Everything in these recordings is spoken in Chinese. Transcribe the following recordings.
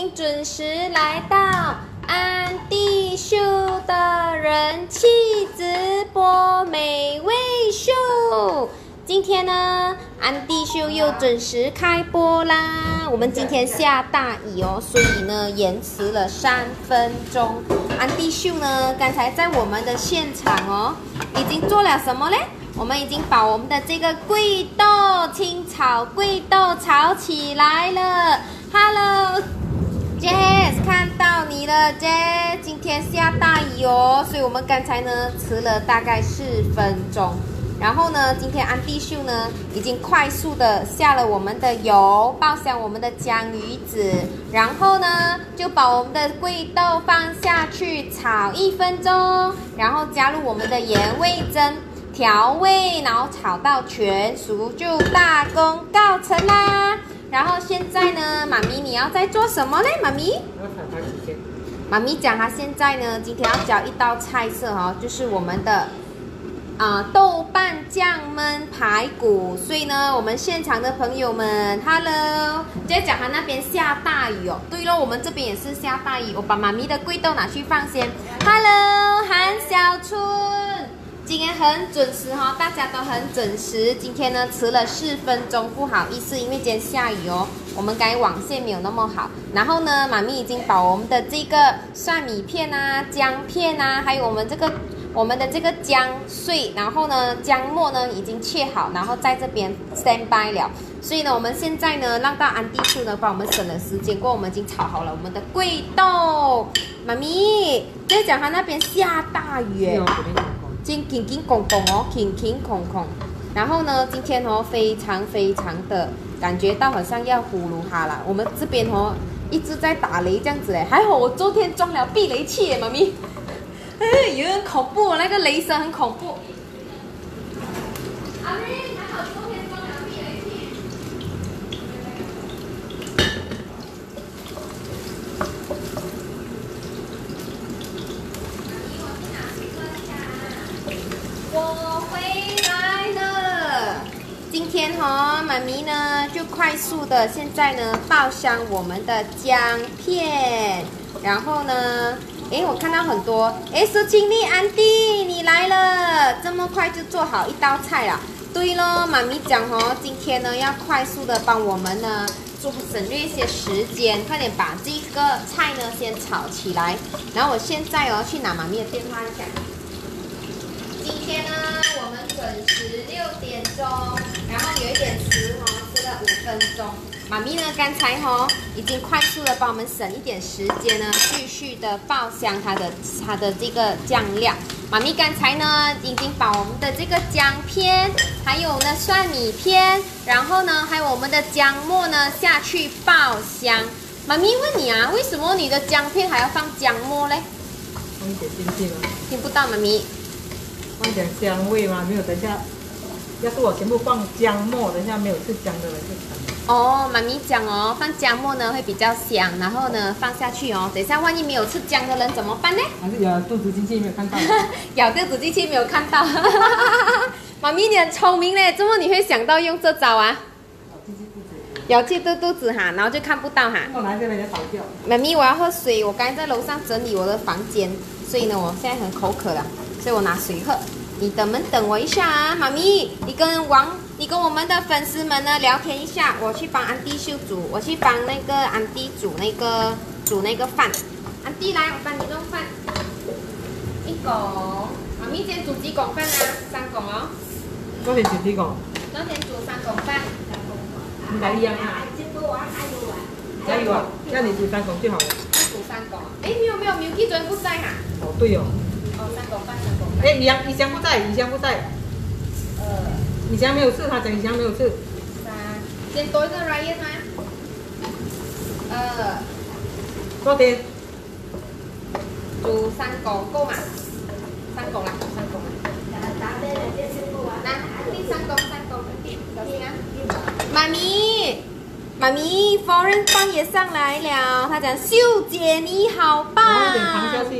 经准时来到安迪秀的人气直播美味秀。今天呢，安迪秀又准时开播啦。我们今天下大雨哦，所以呢延迟了3分钟。安迪秀呢，刚才在我们的现场哦，已经做了什么嘞？我们已经把我们的这个贵豆清炒贵豆炒起来了。Hello，Jess， 看到你了 ，Jess。今天下大雨哦，所以我们刚才呢迟了大概4分钟。然后呢，今天安迪秀呢已经快速的下了我们的油，爆香我们的江鱼子，然后呢就把我们的贵豆放下去炒1分钟，然后加入我们的盐味噌调味，然后炒到全熟就大功告成啦。然后现在呢，妈咪你要在做什么嘞？妈咪？妈咪讲她现在呢，今天要教一道菜色哦，就是我们的豆瓣酱焖排骨。所以呢，我们现场的朋友们 ，Hello， 今天讲他那边下大雨哦。对咯，我们这边也是下大雨。我把妈咪的贵豆拿去放先。Hello， 韩小春。今天很准时哈，大家都很准时。今天呢迟了4分钟，不好意思，因为今天下雨哦，我们刚才网线没有那么好。然后呢，妈咪已经把我们的这个蒜米片啊、姜片啊，还有我们的这个姜碎，然后呢姜末呢已经切好，然后在这边 stand by 了。所以呢，我们现在呢让到安迪秀呢帮我们省了时间，过后我们已经炒好了我们的贵豆。妈咪在讲他那边下大雨。今天空空哦，空空。然后呢，今天哦非常的感觉到好像要呼噜哈啦。我们这边哦一直在打雷这样子嘞，还好我昨天装了避雷器耶，妈咪。哎，有点恐怖，那个雷声很恐怖。阿妹，还好昨天装了避雷器。我回来了。今天妈咪呢就快速的现在呢爆香我们的姜片，然后呢，我看到很多，苏清丽安迪你来了，这么快就做好一道菜了。对咯，妈咪讲今天呢要快速的帮我们呢省略一些时间，快点把这个菜呢先炒起来。然后我现在去拿妈咪的电话一下。今天呢，我们准时6点钟，然后有一点迟迟了5分钟。妈咪呢，刚才已经快速的帮我们省一点时间呢，继续的爆香它的这个酱料。妈咪刚才呢，已经把我们的这个姜片，还有呢蒜米片，然后呢还有我们的姜末呢下去爆香。妈咪问你啊，为什么你的姜片还要放姜末嘞？ 放一点进去吗？ 听不到，妈咪。 放一点香味吗？没有，等一下，要是我全部放姜末，等一下没有吃姜的人就惨了。 哦，妈咪讲放姜末呢会比较香，然后呢放下去等一下万一没有吃姜的人怎么办呢？ 还是咬肚子进去没有看到？ 咬肚子进去没有看到。妈咪你很聪明嘞，怎么你会想到用这招啊？咬进肚子哈，然后就看不到哈。 我拿这边来倒掉。 妈咪，我要喝水，我刚才在楼上整理我的房间，所以呢我现在很口渴了，所以我拿水喝。你等我一下啊，妈咪，你跟我们的粉丝们呢聊天一下，我去帮安迪秀煮，我去帮那个安迪煮那个饭。安迪来，我帮你弄饭。1公，妈咪今天煮几公饭啊？3公哦。 昨天煮几公？ 昨天煮3公饭。 你来一样啊？加油啊！那你煮3公就好了。 煮3公。没有，Milky 昨天不在哈。 哦，对哦。 3公饭。 李湘不在。李湘没有事，他讲李湘没有事。 先多一个 Ryan 吗？ 昨天煮3公够吗？3公啦。那第3公，小心啊！妈咪 ，Foreign 帮也上来了，他讲秀姐你好棒。 放一点糖下去。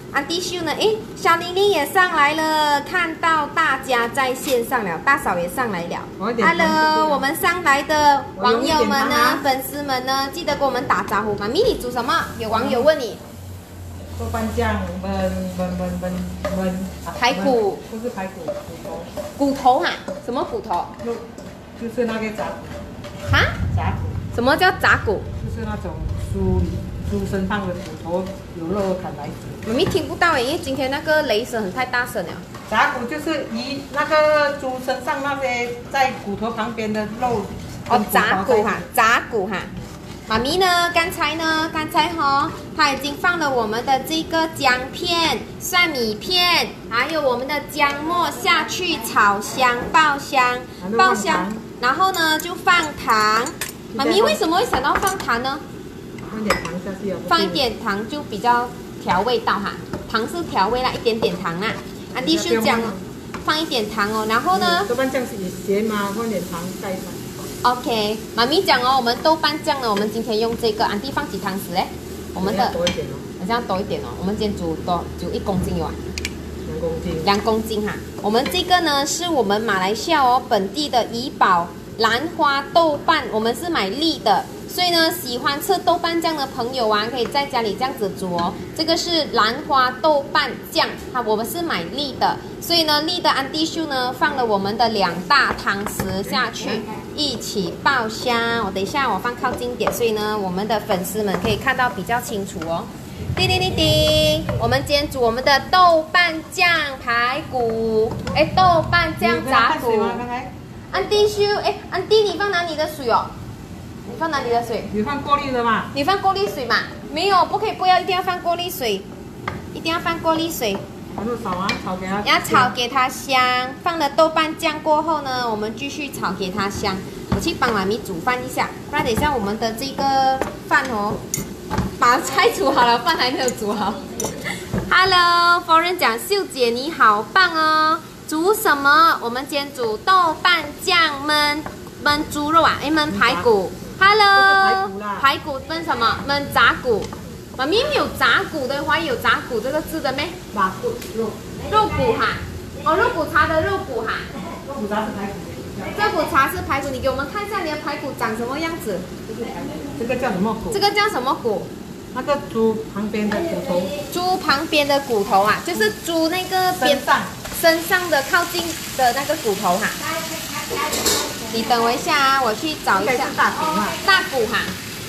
安迪秀呢？诶，小玲玲也上来了，看到大家在线上了，大嫂也上来了。Hello， 我们上来的网友们呢，粉丝们呢，记得跟我们打招呼。妈咪，你煮什么？有网友问你。 豆瓣酱焖排骨， 不是排骨，骨头。 骨头哈？什么骨头？ 就是那个炸骨。 哈？ 炸骨。 什么叫炸骨？ 就是那种猪身上的骨头有肉砍来煮。 妈咪听不到诶，因为今天那个雷声很太大声了。 炸骨就是那个猪身上那些在骨头旁边的肉。 哦，炸骨哈，炸骨哈。妈咪呢？刚才它已经放了我们的这个姜片、蒜米片，还有我们的姜末下去炒香、爆香，然后呢就放糖。妈咪为什么会想到放糖呢？ 放点糖下去。 放一点糖就比较调味道哈，糖是调味啦，一点点糖啦。安迪秀讲放一点糖哦，然后呢？ 豆瓣酱是咸嘛，放点糖盖上。 OK， 妈咪讲哦，我们豆瓣酱呢，我们今天用这个，安迪放几汤匙嘞？我们的多一点哦， 好像多一点哦。我们今天煮1公斤有啊 ？2公斤。 2公斤哈。我们这个呢是我们马来西亚哦本地的怡宝兰花豆瓣，我们是买粒的，所以呢喜欢吃豆瓣酱的朋友啊，可以在家里这样子煮哦。这个是兰花豆瓣酱，我们是买粒的，所以呢粒的安迪秀呢放了我们的2大汤匙下去。一起爆香，我等一下我放靠近点，所以呢，我们的粉丝们可以看到比较清楚哦。叮叮叮叮，我们今天煮我们的豆瓣酱排骨，哎，豆瓣酱炸骨。安迪修，哎，安迪，你放哪里的水哦？你放哪里的水？ 你放过滤的嘛？ 你放过滤水嘛？没有，不可以，不要，一定要放过滤水，一定要放过滤水。 炒给它， 要炒给它香。放了豆瓣酱过后呢，我们继续炒给它香。我去帮妈咪煮饭一下，不然等一下我们的这个饭哦，把菜煮好了，饭还没有煮好。Hello， 夫人讲秀姐你好棒哦，煮什么？我们今天煮豆瓣酱焖猪肉啊，哎焖排骨。Hello， 排骨焖什么？焖炸骨。妈咪没有炸骨的，怀疑有炸骨这个字的咩？ 炸骨肉骨哈，哦，肉骨茶的肉骨哈。 肉骨茶是排骨。 肉骨茶是排骨，你给我们看一下你的排骨长什么样子？ 这个叫什么骨？ 这个叫什么骨？ 那个猪旁边的骨头。 猪旁边的骨头啊，就是猪那个身上的靠近的那个骨头哈。你等我一下啊，我去找一下。 大骨哈。 大骨哈。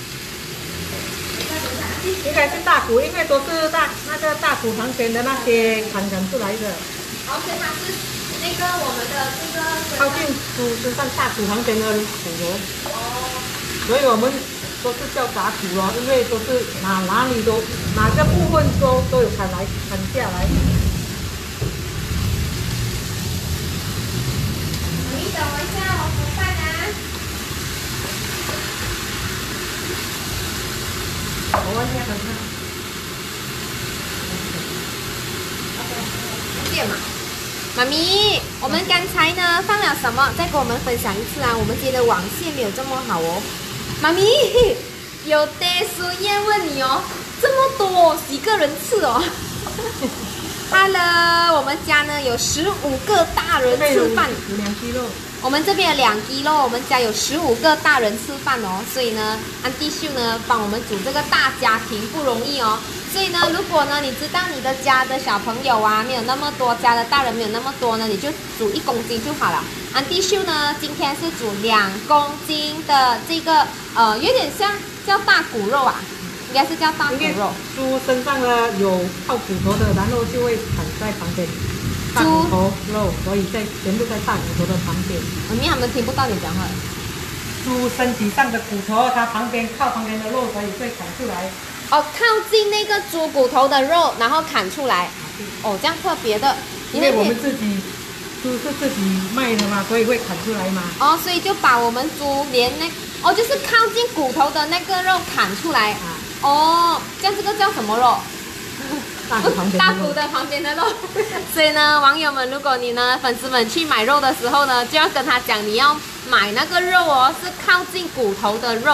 应该是大骨，因为都是那个大骨旁边的那些砍出来的。 哦，所以它是那个我们的这个靠近猪身上大骨旁边的骨头。哦。所以我们都是叫炸骨咯，因为都是哪里都哪个部分都有砍下来。 你等我一下，我煮饭啊。 我问一下看看。 见嘛，妈咪，我们刚才呢放了什么？再跟我们分享一次啊！我们今天的网线没有这么好哦。妈咪，有爹叔燕问你哦，这么多几个人次哦？Hello， 我们家呢有15个大人吃饭， 有2kg肉。 我们这边有2 kg， 我们家有15个大人吃饭哦，所以呢，安迪秀呢帮我们煮这个大家庭不容易哦。所以呢，如果呢你知道你的家的小朋友啊没有那么多，家的大人没有那么多呢，你就煮1公斤就好了。安迪秀呢今天是煮2公斤的这个有点像叫大骨肉啊，应该是叫大骨肉。 猪身上呢有靠骨头的，然后就会砍在旁边。大骨头肉，所以全部在大骨头的旁边。 他们听不到你讲话。 猪身体上的骨头，它靠旁边的肉，所以会砍出来。 哦，靠近那个猪骨头的肉，然后砍出来。哦，这样特别的。 因为我们猪是自己卖的嘛，所以会砍出来嘛。 哦，所以就把我们猪连就是靠近骨头的那个肉砍出来。哦，这样这个叫什么肉？大骨的旁边的肉。所以呢，网友们，如果你呢粉丝们去买肉的时候呢，就要跟他讲，你要买那个肉哦，是靠近骨头的肉，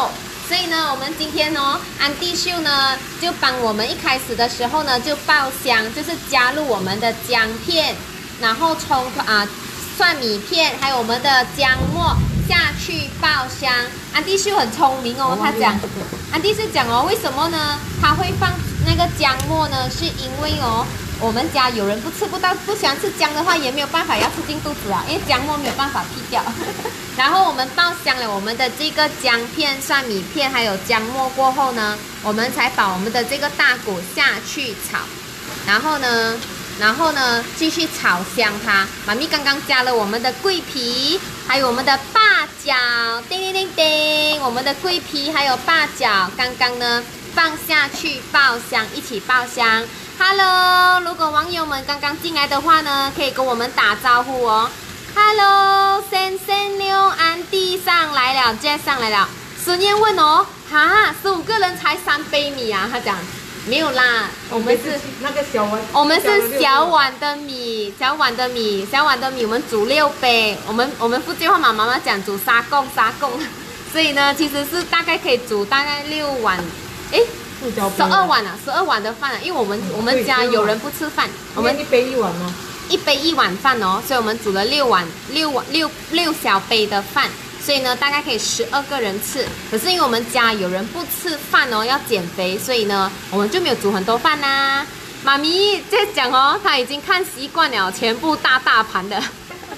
所以呢，我们今天哦，安迪秀呢就帮我们一开始的时候呢就爆香，就是加入我们的姜片，然后蒜米片，还有我们的姜末下去爆香。安迪秀很聪明哦，他讲，安迪秀讲哦，为什么呢？他会放那个姜末呢？是因为哦，我们家有人不喜欢吃姜的话，也没有办法要吃进肚子啊，因为姜末没有办法剔掉。然后我们爆香了我们的这个姜片、蒜米片还有姜末过后呢，我们才把我们的这个大骨下去炒，然后呢继续炒香它。妈咪刚刚加了我们的桂皮，还有我们的八角，叮叮叮叮，我们的桂皮还有八角，刚刚呢放下去爆香，一起爆香。Hello， 如果网友们刚刚进来的话呢，可以跟我们打招呼哦。Hello， 336安迪上来了 ，Jess 上来了。孙燕问哦，哈，15个人才3杯米啊？他讲没有啦，我们是那个小碗， 我们是小碗的米，我们煮6杯。我们福建话妈妈讲煮沙贡，所以呢，其实是大概可以煮大概6碗，12碗的饭啊，因为我们家有人不吃饭，我们 1杯1碗吗 ？1杯1碗饭哦，所以我们煮了6小杯的饭，所以呢大概可以12个人吃。可是因为我们家有人不吃饭哦，要减肥，所以呢我们就没有煮很多饭啦。妈咪在讲哦，她已经看习惯了全部大盘的。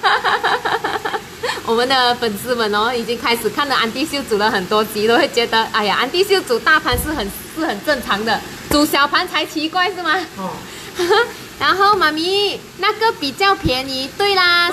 我们的粉丝们哦，已经开始看了安迪秀煮了很多集，都会觉得哎呀，安迪秀煮大盘是很正常的，煮小盘才奇怪是吗？哦。然后妈咪那个比较便宜，对啦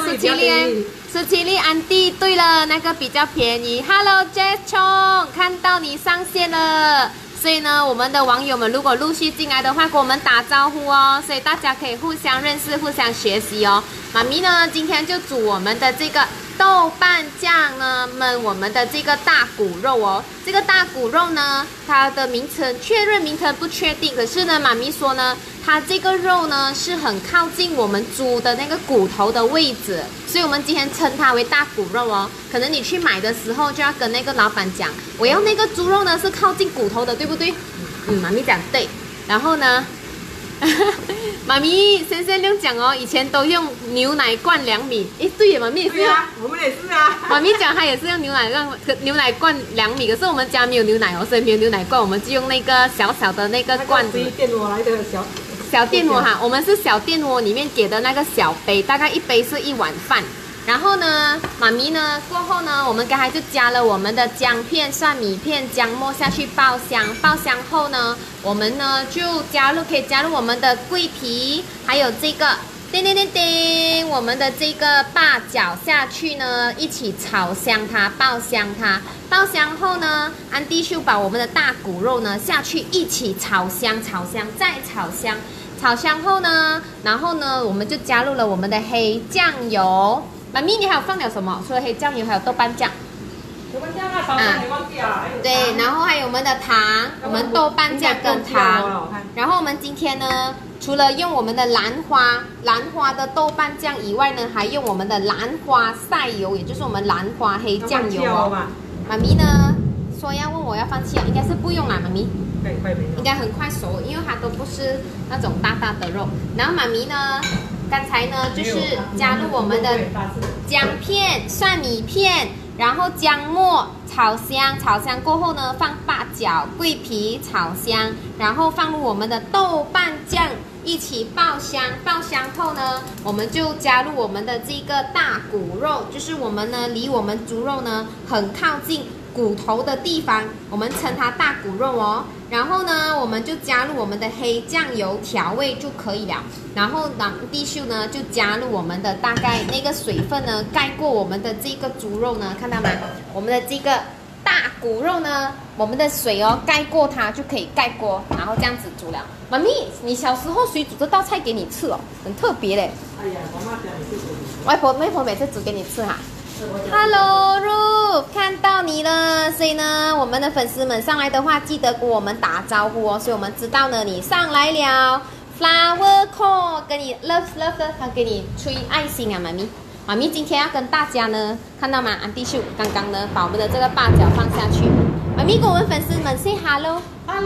，17粒安迪，对了，那个比较便宜。Hello Jess Chong， 看到你上线了，所以呢，我们的网友们如果陆续进来的话，跟我们打招呼哦，所以大家可以互相认识、互相学习哦。妈咪呢，今天就煮我们的这个豆瓣酱呢焖我们的这个大骨肉哦。这个大骨肉呢，它的名称不确定，可是呢，妈咪说呢，它这个肉呢是很靠近我们猪的那个骨头的位置，所以我们今天称它为大骨肉哦。可能你去买的时候就要跟那个老板讲，我要那个猪肉呢是靠近骨头的，对不对？妈咪讲对。然后呢，妈咪先讲哦，以前都用牛奶灌2米，对耶，妈咪也是。 对啊，我们也是啊。 妈咪讲她也是用牛奶灌2米，可是我们家没有牛奶哦，所以没有牛奶灌，我们就用那个小小的那个罐子。 电锅来的小电锅哈，我们是小电锅里面给的那个小杯，大概1杯是1碗饭。然后呢，妈咪呢过后呢，我们刚才就加了我们的姜片、蒜米片、姜末下去爆香。爆香后呢，我们呢就可以加入我们的桂皮，还有这个我们的这个八角下去呢，一起炒香它，爆香它。爆香后呢，安迪秀把我们的大骨肉呢下去一起炒香，再炒香。炒香后呢，然后呢，我们就加入了我们的黑酱油。妈咪，你还有放了什么？除了黑酱油，还有豆瓣酱。 豆瓣酱啊，炒饭你忘记了？ 对，然后还有我们的糖，我们豆瓣酱跟糖。然后我们今天呢，除了用我们的兰花的豆瓣酱以外呢，还用我们的兰花晒油，也就是我们兰花黑酱油哦。妈咪呢说要问我要放弃啊，应该是不用啦，妈咪。应该很快熟，因为它都不是那种大的肉。然后妈咪呢，刚才呢就是加入我们的姜片、蒜米片，然后姜末炒香，炒香过后呢放八角、桂皮炒香，然后放入我们的豆瓣酱一起爆香。爆香后呢，我们就加入我们的这个大骨肉，就是我们呢离我们猪肉呢很靠近骨头的地方，我们称它大骨肉哦。然后呢，我们就加入我们的黑酱油调味就可以了。然后地秀呢就加入我们的大概那个水分呢盖过我们的这个猪肉呢，看到吗？我们的这个大骨肉呢，我们的水哦盖过它就可以盖锅，然后这样子煮了。妈咪，你小时候谁煮这道菜给你吃哦？很特别嘞。 哎呀，我妈讲你是外婆每次煮给你吃哈。Hello Ru， 看到你了，所以呢，我们的粉丝们上来的话，记得跟我们打招呼哦，所以我们知道呢你上来了。Flower Call 跟你 love， 他给你吹爱心啊，妈咪今天要跟大家呢，看到吗？安迪秀刚刚呢把我们的这个八角放下去， 妈咪跟我们粉丝们 say hello。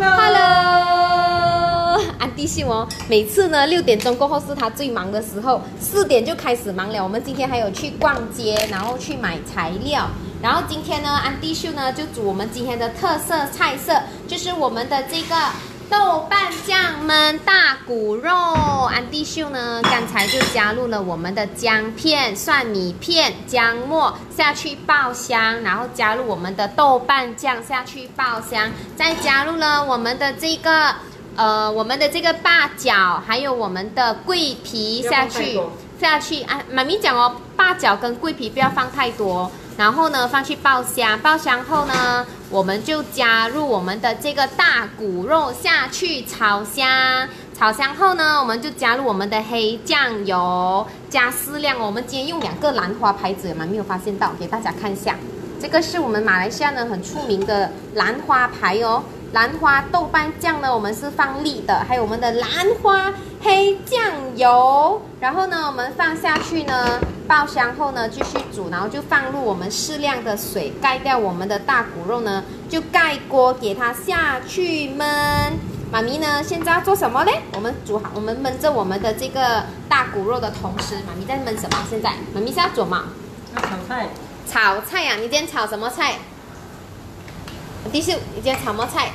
安迪秀哦，每次呢6点钟过后是他最忙的时候，4点就开始忙了。我们今天还有去逛街，然后去买材料。然后今天呢，安迪秀呢就煮我们今天的特色菜色，就是我们的这个豆瓣酱焖大骨肉。安迪秀呢刚才就加入了我们的姜片、蒜米片、姜末下去爆香，然后加入我们的豆瓣酱下去爆香，再加入了我们的这个八角，还有我们的桂皮下去啊，妈咪讲哦，八角跟桂皮不要放太多，然后呢放去爆香，爆香后呢，我们就加入我们的这个大骨肉下去炒香，炒香后呢，我们就加入我们的黑酱油，加适量哦。我们今天用2个兰花牌子，有没有发现到？给大家看一下，这个是我们马来西亚呢很出名的兰花牌哦。兰花豆瓣酱呢，我们是放粒的，还有我们的兰花黑酱油，然后呢，我们放下去呢，爆香后呢，继续煮，然后就放入我们适量的水，盖掉我们的大骨肉呢，就盖锅给它下去焖。妈咪呢，现在要做什么呢？我们焖着我们的这个大骨肉的同时，妈咪在焖什么？现在妈咪现在做嘛？ 要炒菜。 炒菜呀、啊？你今天炒什么菜？第四，你今天炒什么菜？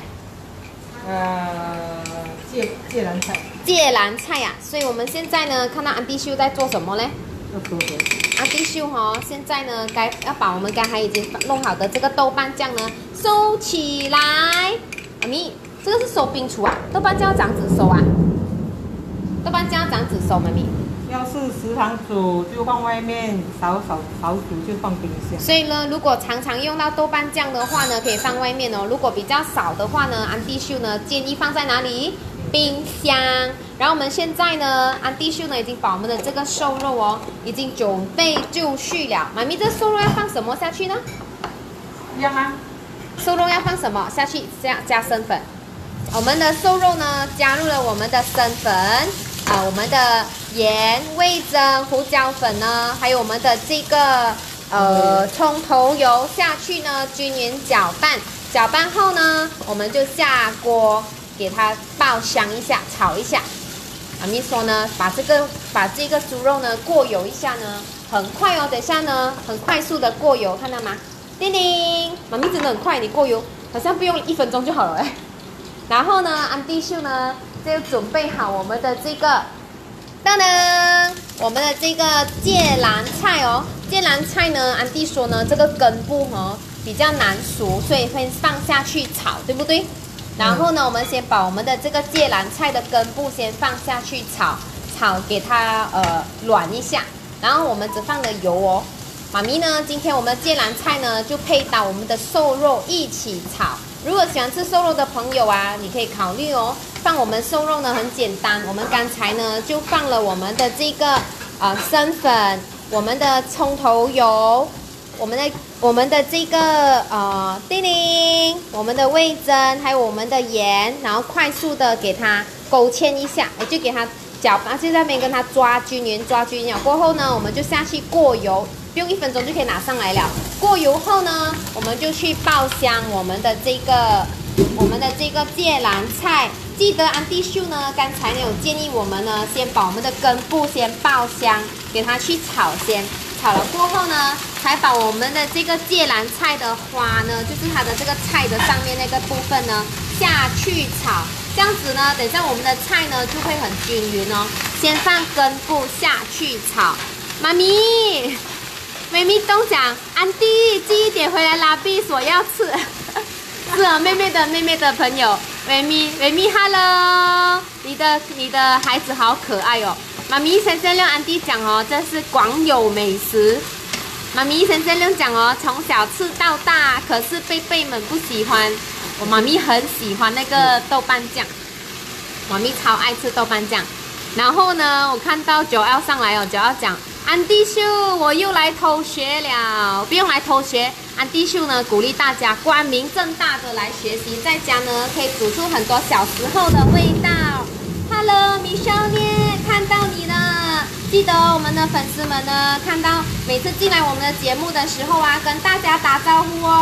芥蓝菜。 芥蓝菜呀、啊，所以我们现在呢，看到安迪秀在做什么呢？ 要收回。 安迪秀哦，现在呢，要把我们刚才已经弄好的这个豆瓣酱呢收起来。妈咪，这个是收冰橱啊？豆瓣酱要这样子收啊？豆瓣酱要这样子收，妈咪。 要是时常煮就放外面，少煮就放冰箱。 所以呢，如果常常用到豆瓣酱的话呢，可以放外面哦。如果比较少的话呢，安迪秀呢建议放在哪里？冰箱。然后我们现在呢，安迪秀呢已经把我们的这个瘦肉哦，已经准备就绪了。妈咪，这瘦肉要放什么下去呢？ 一样啊。 瘦肉要放什么下去？加生粉。我们的瘦肉呢，加入了我们的生粉。我们的盐、味噌、胡椒粉呢，还有我们的这个葱头油下去呢，均匀搅拌。搅拌后呢，我们就下锅给它爆香一下，炒一下。妈咪说呢，把这个猪肉呢过油一下呢，很快哦。等一下呢，很快速的过油，看到吗？叮叮，妈咪真的很快，你过油好像不用1分钟就好了哎。然后呢，安迪秀呢就准备好我们的这个，噔噔，我们的这个芥蓝菜哦。芥蓝菜呢，安迪说呢，这个根部比较难熟，所以会放下去炒，对不对？然后呢，我们先把我们的这个芥蓝菜的根部先放下去炒，给它软一下。然后我们只放了油哦。妈咪呢，今天我们的芥蓝菜呢就配搭我们的瘦肉一起炒。如果喜欢吃瘦肉的朋友啊，你可以考虑哦。放我们瘦肉呢很简单，我们刚才呢就放了我们的这个生粉，我们的葱头油，我们的这个叮叮，我们的味噌，还有我们的盐，然后快速的给它勾芡一下，我就给它搅拌，就在那边跟它抓均匀了过后呢，我们就下去过油。不用1分钟就可以拿上来了。过油后呢，我们就去爆香我们的这个芥蓝菜。记得安迪秀呢，刚才呢有建议我们呢，先把我们的根部先爆香，给它去炒先。炒了过后呢，才把我们的这个芥蓝菜的花呢，就是它的这个菜的上面那个部分呢，下去炒。这样子呢，等一下我们的菜呢就会很均匀哦。先放根部下去炒，妈咪。妹妹东讲，安迪寄一点回来拉比说要吃，是啊，妹妹的朋友，妹妹 ，hello， 你的孩子好可爱哦。妈咪先生用安迪讲哦，这是广有美食。妈咪先生用讲哦，从小吃到大，可是贝贝们不喜欢。我妈咪很喜欢那个豆瓣酱，妈咪超爱吃豆瓣酱。然后呢，我看到9L上来哦，9L讲。安迪秀，我又来偷学了，不用来偷学。安迪秀呢，鼓励大家光明正大的来学习，在家呢可以煮出很多小时候的味道。Hello， 米少年，看到你了。记得我们的粉丝们呢，看到每次进来我们的节目的时候啊，跟大家打招呼哦。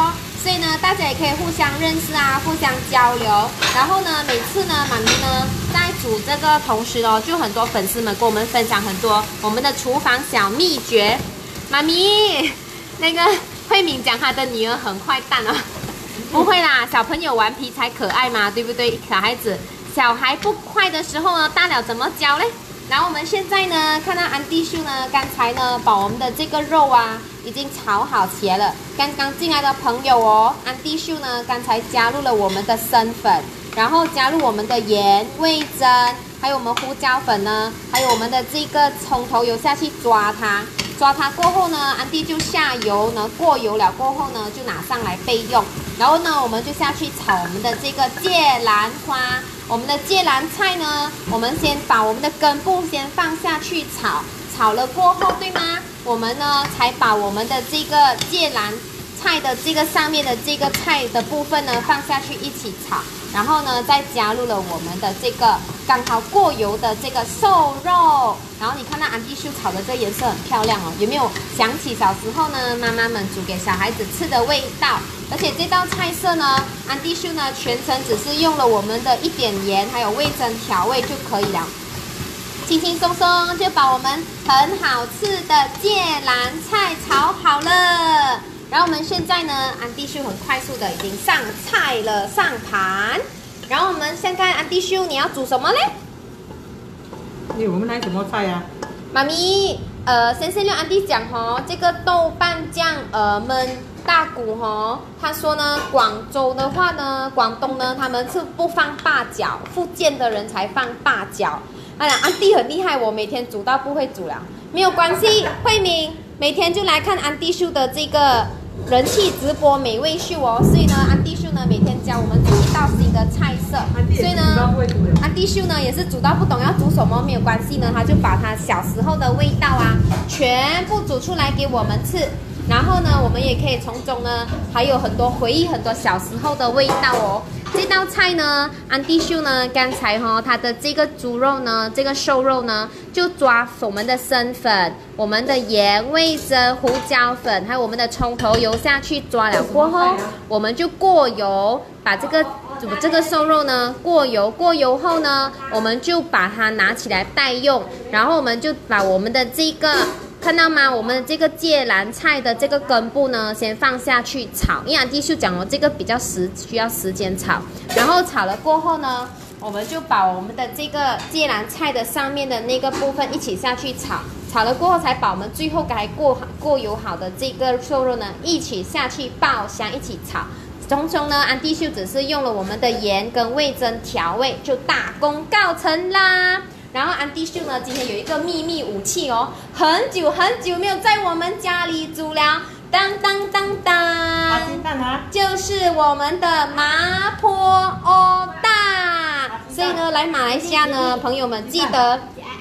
所以呢，大家也可以互相认识啊，互相交流。然后呢，每次呢，妈咪呢在煮这个同时哦，就很多粉丝们跟我们分享很多我们的厨房小秘诀。妈咪，那个慧敏讲她的女儿很坏蛋哦，不会啦，小朋友顽皮才可爱嘛，对不对？小孩不坏的时候呢，大了怎么教嘞？然后我们现在呢，看到安迪秀呢，刚才呢把我们的这个肉啊已经炒好起来了。刚刚进来的朋友哦，安迪秀呢刚才加入了我们的生粉，然后加入我们的盐、味噌，还有我们胡椒粉呢，还有我们的这个葱头油下去抓它。抓它过后呢，安迪就下油呢，过油了过后呢，就拿上来备用。然后呢，我们就下去炒我们的这个芥兰花。我们的芥兰菜呢，我们先把我们的根部先放下去炒，炒了过后，对吗？我们呢才把我们的这个芥兰菜的这个上面的这个菜的部分呢放下去一起炒，然后呢再加入了我们的这个刚好过油的这个瘦肉，然后你看到安迪秀炒的这颜色很漂亮哦，有没有想起小时候呢妈妈们煮给小孩子吃的味道？而且这道菜色呢，安迪秀呢全程只是用了我们的一点盐还有味噌调味就可以了，轻轻松松就把我们很好吃的芥兰菜炒好了。然后我们现在呢，安迪秀很快速的已经上菜了，上盘。然后我们先看安迪秀，你要煮什么嘞？ 我们来什么菜呀？ 妈咪，先让安迪讲哦，这个豆瓣酱焖大骨哦，他说呢，广州的话呢，广东呢，他们是不放八角，福建的人才放八角。哎呀，安迪很厉害，我每天煮到不会煮了，没有关系，慧敏每天就来看安迪秀的这个人气直播美味秀哦，所以呢，安迪秀呢每天教我们煮一道新的菜色，所以呢，安迪秀呢也是煮到不懂要煮什么没有关系呢，他就把他小时候的味道啊全部煮出来给我们吃。然后呢，我们也可以从中呢，还有很多回忆，很多小时候的味道哦。这道菜呢，安迪秀呢，刚才它的这个猪肉呢，这个瘦肉呢，就抓我们的生粉、我们的盐、味噌、胡椒粉，还有我们的葱头油下去抓了过后，我们就过油，把这个瘦肉呢过油后呢，我们就把它拿起来待用，然后我们就把我们的这个。看到吗？我们的这个芥兰菜的这个根部呢，先放下去炒。因为安迪秀讲哦，这个比较需要时间炒。然后炒了过后呢，我们就把我们的这个芥兰菜的上面的那个部分一起下去炒。炒了过后，才把我们最后该过油好的这个瘦肉呢，一起下去爆香，一起炒。从中呢，安迪秀只是用了我们的盐跟味噌调味，就大功告成啦。然后安迪秀呢，今天有一个秘密武器哦，很久没有在我们家里煮了，当当当当，就是我们的麻婆欧大。所以呢，来马来西亚呢，朋友们记得，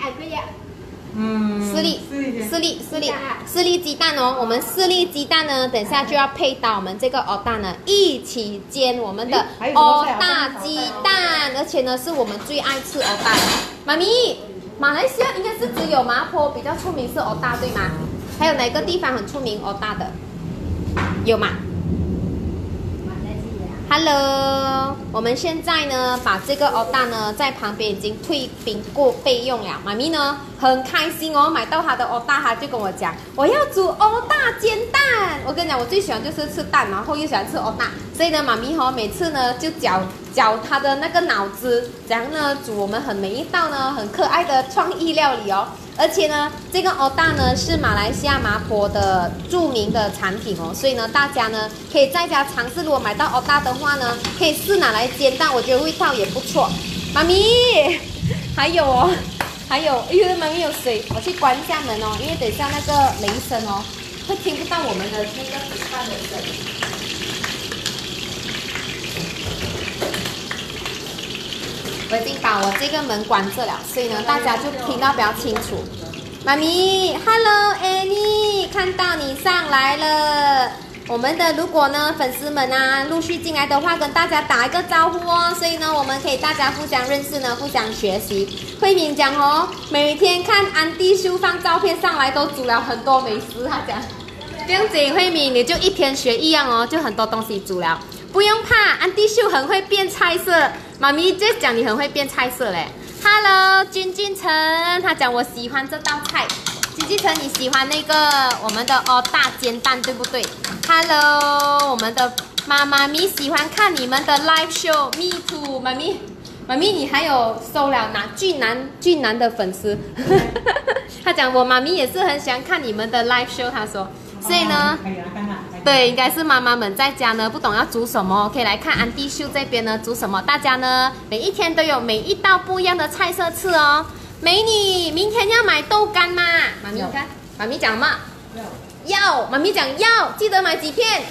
四粒鸡蛋哦，我们4粒鸡蛋呢，等下就要配到我们这个欧大呢，一起煎我们的欧大鸡蛋，而且呢，是我们最爱吃欧大的。妈咪，马来西亚应该是只有麻婆比较出名是欧大对吗？还有哪个地方很出名欧大的？有吗？Hello， 我们现在呢把这个欧大呢在旁边已经退冰过备用了。妈咪呢很开心哦，买到他的欧大，他就跟我讲我要煮欧大煎蛋。我跟你讲，我最喜欢就是吃蛋，然后又喜欢吃欧大，所以呢，妈咪每次呢就搅他的那个脑子，怎样呢煮我们每一道呢很可爱的创意料理哦。而且呢，这个欧大呢是马来西亚麻婆的著名的产品哦，所以呢，大家呢可以在家尝试，如果买到欧大的话呢，可以试拿来煎蛋，我觉得味道也不错。妈咪，还有哦，哎呦，妈咪有水，我去关一下门哦，因为等一下那个雷声哦，会听不到我们的那个煮饭的声音。我已经把我这个门关着了，所以呢，大家就听到比较清楚。妈咪 ，Hello Annie， 看到你上来了。我们的如果呢粉丝们啊陆续进来的话，跟大家打一个招呼哦。所以呢，我们可以大家互相认识呢，互相学习。慧敏讲哦，每天看安迪秀放照片上来，都煮了很多美食。他讲， 不用紧，慧敏，你就一天学一样哦，就很多东西煮了，不用怕。安迪秀很会变菜色，妈咪在讲你很会变菜色嘞。Hello， 君君成，他讲我喜欢这道菜。君君成，你喜欢那个我们的大煎蛋对不对 ？Hello， 我们的妈咪喜欢看你们的 live show，me too， 妈咪，你还有收了俊男的粉丝，他讲我妈咪也是很喜欢看你们的 live show， 他说，所以呢，对，应该是妈妈们在家呢不懂要煮什么，可以来看安迪秀这边呢煮什么，大家呢每一天都有每一道不一样的菜色吃哦。美女，明天要买豆干吗？妈咪看，妈咪讲嘛，要，妈咪讲要，记得买几片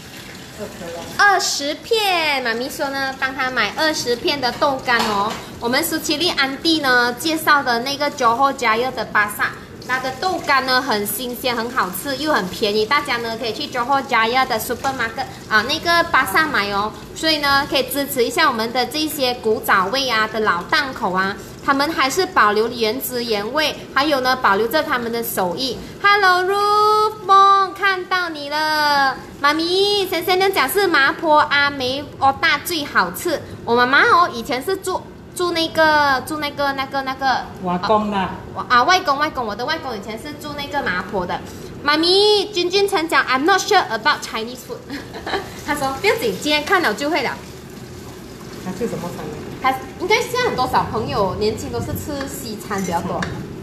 ？20片，妈咪说呢，帮她买20片的豆干哦。我们舒淇丽安迪呢介绍的那个Johor Jaya的巴萨，它的豆干呢很新鲜，很好吃，又很便宜。大家呢可以去Johor Jaya的 supermarket 那个巴萨买哦。所以呢，可以支持一下我们的这些古早味的老档口啊。他们还是保留原汁原味，还有呢，保留着他们的手艺。Hello Ruth 梦，看到你了，妈咪，先生讲是麻婆阿梅大最好吃。我妈妈以前是住那个外公的外公，我的外公以前是住那个麻婆的。妈咪，君成讲 I'm not sure about Chinese food 他说不要紧，今天看了就会了。 他吃什么餐呢？ 他应该现在很多小朋友年轻都是吃西餐比较多。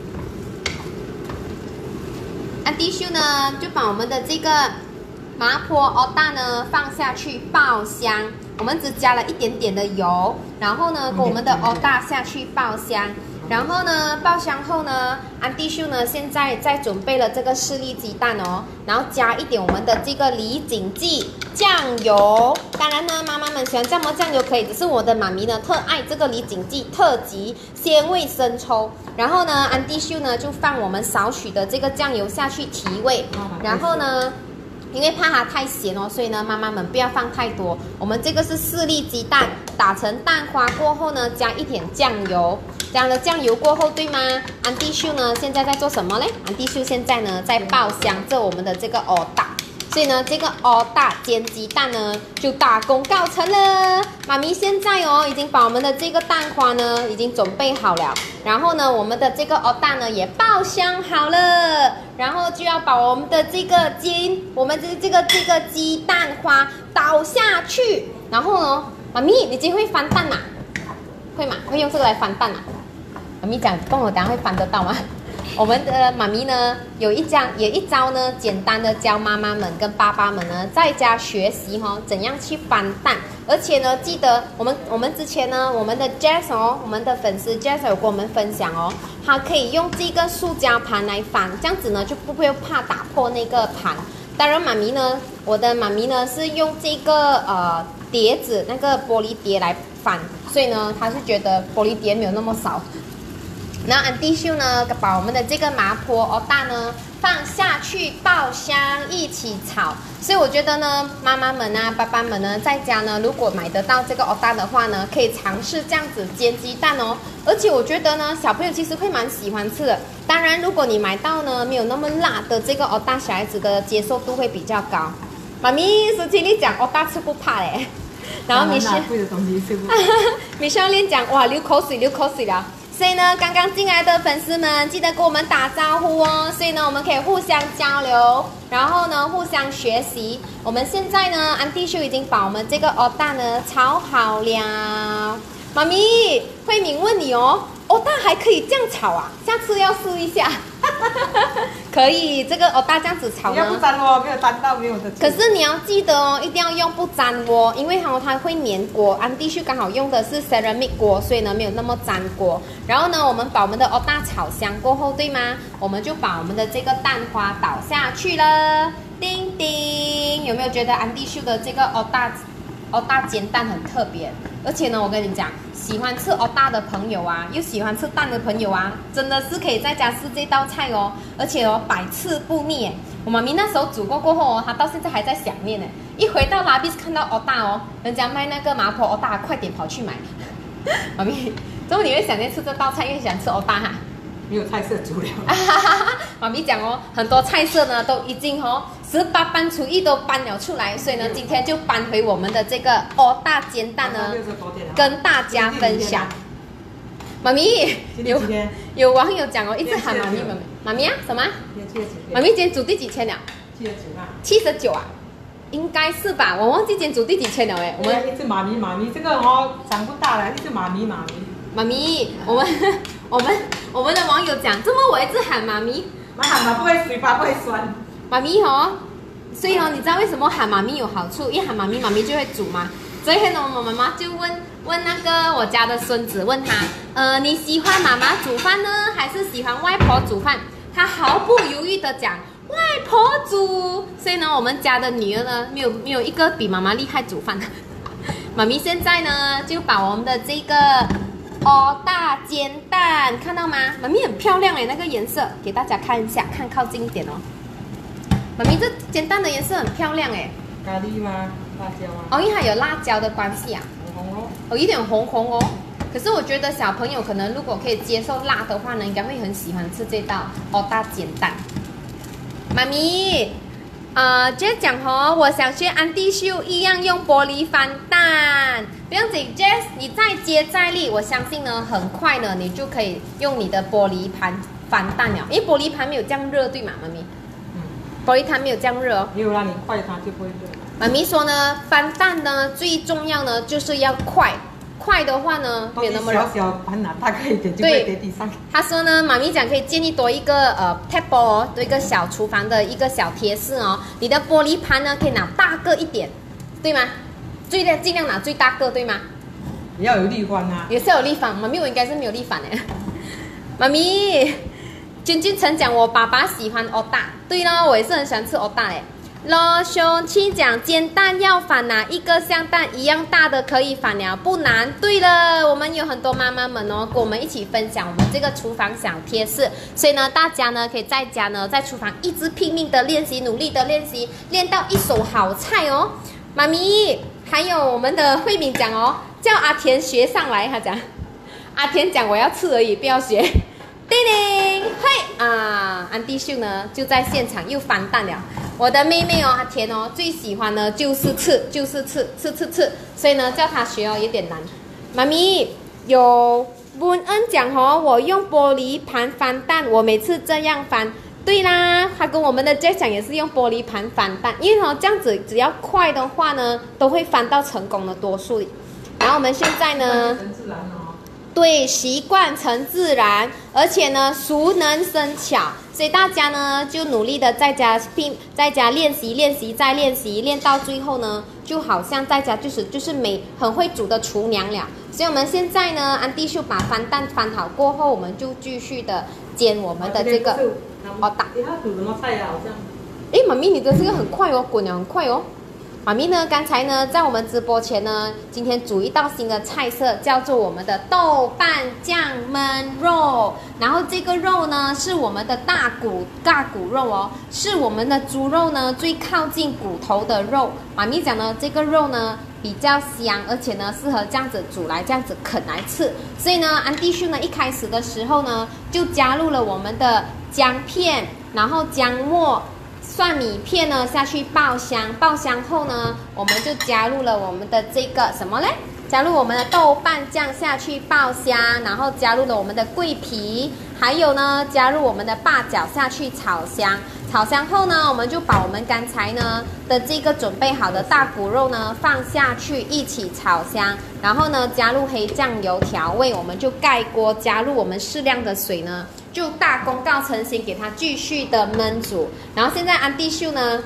安迪秀呢，就把我们的这个麻婆蛋呢放下去爆香，我们只加了一点点的油，然后呢，跟我们的蛋下去爆香。然后呢，爆香后呢，安迪秀呢现在在准备了这个士力鸡蛋哦，然后加一点我们的这个李锦记酱油。当然呢，妈妈们喜欢这么酱油可以，只是我的妈咪呢特爱这个李锦记特级鲜味生抽。然后呢，安迪秀呢就放我们少许的这个酱油下去提味，然后呢。因为怕它太咸哦，所以呢，妈妈们不要放太多。我们这个是士力鸡蛋，打成蛋花过后呢，加一点酱油。加了酱油过后，对吗？安迪秀呢，现在在做什么嘞？安迪秀现在呢，在爆香着我们的这个蛋。所以呢，这个蛋煎鸡蛋呢，就大功告成了。妈咪现在已经把我们的这个蛋花呢，已经准备好了。然后呢，我们的这个蛋呢，也爆香好了。然后就要把我们的这个这个鸡蛋花倒下去。然后呢，妈咪，你今天会翻蛋吗？会吗？会用这个来翻蛋吗？妈咪讲，跟我等下会翻得到吗？我们的妈咪呢，有一招呢，简单的教妈妈们跟爸爸们呢，在家学习怎样去翻蛋。而且呢，记得我们之前呢，我们的 Jess 我们的粉丝 Jess 有跟我们分享他可以用这个塑胶盘来翻，这样子呢就不会怕打破那个盘。当然，我的妈咪呢是用这个碟子那个玻璃碟来翻，所以呢，她是觉得玻璃碟没有那么少。然后安迪秀呢，把我们的这个麻婆蛋呢放下去爆香，一起炒。所以我觉得呢，妈妈们爸爸们呢，在家呢，如果买得到这个蛋的话呢，可以尝试这样子煎鸡蛋哦。而且我觉得呢，小朋友其实会蛮喜欢吃的。当然，如果你买到呢没有那么辣的这个蛋，小孩子的接受度会比较高。妈咪舒淇丽讲蛋吃不怕嘞，然后米少莲讲哇流口水了。所以呢，刚刚进来的粉丝们，记得跟我们打招呼哦。所以呢，我们可以互相交流，然后呢，互相学习。我们现在呢，安迪秀已经把我们这个蛋呢炒好了。妈咪，慧敏问你蛋还可以这样炒啊？下次要试一下。可以，这个蛋这样子炒呢， 你要不粘锅，没有粘到，没有的。 可是你要记得一定要用不粘锅，因为它会粘锅。安迪秀刚好用的是 ceramic 锅，所以呢没有那么粘锅。然后呢，我们把我们的蛋炒香过后，对吗？我们就把我们的这个蛋花倒下去了。叮叮，有没有觉得安迪秀的这个蛋煎蛋很特别？而且呢，我跟你讲，喜欢吃蛋的朋友又喜欢吃蛋的朋友真的是可以在家试这道菜哦。而且百吃不腻。我妈咪那时候煮过后她到现在还在想念呢。一回到拉比斯看到蛋人家卖那个麻婆蛋，快点跑去买。妈咪，怎么你会想念吃这道菜，因为喜欢吃蛋没有菜色煮了。 妈咪讲很多菜色呢都已经 18搬厨艺都搬了出来，所以呢，今天就搬回我们的这个大煎蛋呢，跟大家分享。妈咪，有网友讲哦，一直喊妈咪妈咪啊，什么？妈咪今天煮第几千了？79啊，应该是吧？我忘记今天煮第几千了哎。 我们一直妈咪，这个长不大了，一直妈咪。 妈咪，我们的网友讲，怎么我一直喊妈咪？ 喊嘛不会水吧，不会酸。 妈咪所以你知道为什么喊妈咪有好处？一喊妈咪，妈咪就会煮嘛。所以呢，我妈妈就问那个我家的孙子，问他，你喜欢妈妈煮饭呢，还是喜欢外婆煮饭？他毫不犹豫的讲外婆煮。所以呢，我们家的女儿呢，没有一个比妈妈厉害煮饭。妈咪现在呢，就把我们的这个大煎蛋看到吗？妈咪很漂亮哎，那个颜色给大家看一下，看靠近一点哦。妈咪这煎蛋的颜色很漂亮哎。 咖喱吗？辣椒吗？ 因为它有辣椒的关系啊。 红有点红哦。可是我觉得小朋友可能如果可以接受辣的话呢，应该会很喜欢吃这道大煎蛋。妈咪，Jess 讲我想学安迪秀一样用玻璃翻蛋。不用紧 ，Jess 你再接再厉，我相信呢，很快呢你就可以用你的玻璃盘翻蛋了，因为玻璃盘没有这样热，对吗，妈咪？玻璃盘没有这样热哦。 没有让你快它就不会热。 妈咪说呢，翻蛋呢最重要呢就是要快。快的话呢，没有那么热。 小盘拿大概一点就会跌地上。 他说呢，妈咪讲可以建议多一个table 多一个小厨房的一个小贴士哦。你的玻璃盘呢可以拿大个一点，对吗？尽量拿最大个，对吗？ 也要有立方啊。 也是有立方，妈咪我应该是没有立方的。妈咪，君曾讲我爸爸喜欢大，对咯，我也是很喜欢吃大嘞。罗兄亲讲煎蛋要翻哪一个像蛋一样大的可以翻了，不难。对了，我们有很多妈妈们跟我们一起分享我们这个厨房小贴士，所以呢，大家呢可以在家呢在厨房一直拼命的练习，努力的练习，练到一手好菜哦。妈咪，还有我们的慧敏讲叫阿田学上来，他讲阿田讲我要吃而已，不要学。叮铃，嘿安迪秀呢就在现场又翻蛋了。我的妹妹阿田最喜欢呢就是吃，所以呢叫她学有点难。妈咪有文恩讲我用玻璃盘翻蛋，我每次这样翻。对啦，他跟我们的 Jess 讲也是用玻璃盘翻蛋，因为这样子只要快的话呢，都会翻到成功的多数。然后我们现在呢，对，习惯成自然，而且呢，熟能生巧，所以大家呢就努力的在家练习再练习，练到最后呢，就好像在家就是很会煮的厨娘了。所以我们现在呢，安迪秀把翻蛋翻好过后，我们就继续的煎我们的这个大。 他煮什么菜啊？好像，妈咪你的这个很快哦，滚得很快哦。妈咪呢，刚才呢，在我们直播前呢，今天煮一道新的菜色，叫做我们的豆瓣酱焖肉。然后这个肉呢，是我们的大骨肉是我们的猪肉呢最靠近骨头的肉。妈咪讲呢，这个肉呢比较香，而且呢适合这样子煮来这样子啃来吃。所以呢，安迪秀呢一开始的时候呢，就加入了我们的姜片，然后姜末。蒜米片呢下去爆香后呢，我们就加入了我们的这个什么嘞？加入我们的豆瓣酱下去爆香，然后加入了我们的桂皮，还有呢加入我们的八角下去炒香。炒香后呢，我们就把我们刚才呢的这个准备好的大骨肉呢放下去一起炒香，然后呢加入黑酱油调味，我们就盖锅加入我们适量的水呢。就大功告成型，给它继续的焖煮。然后现在安迪秀呢，